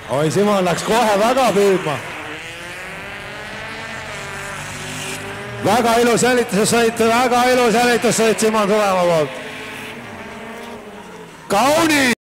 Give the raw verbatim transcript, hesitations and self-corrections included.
oi, Simon läks kohe väga püüdma. Väga ilus jälitussõit, väga ilus jälitussõit Simon Sulemaa poolt. Kauni!